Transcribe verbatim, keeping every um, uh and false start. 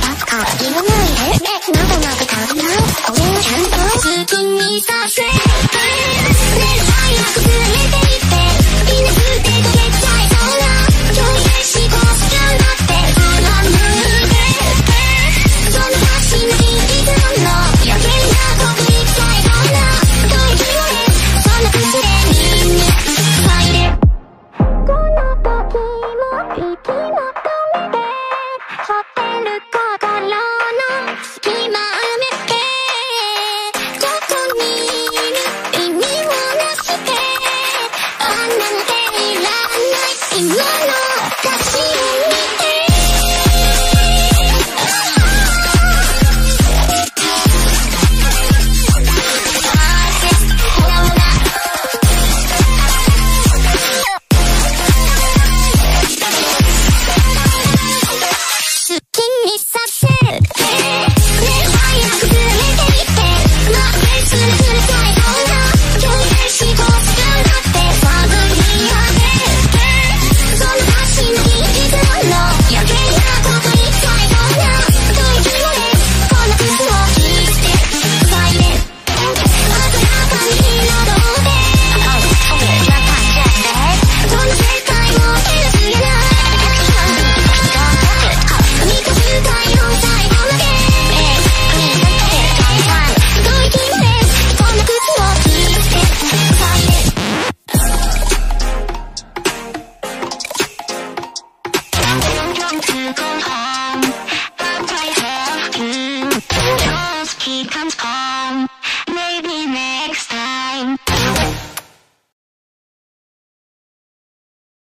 だとか言わないでね。まだまだ足りない。これをちゃんと好きにさせてね。早く連れて行っていなくて溶けちゃいそうな強制しこすじゃなくて貫いてその足にいつもの余計なこと言っちゃいそうな吐息をね。そんな薬で耳に入れこの時も息求めて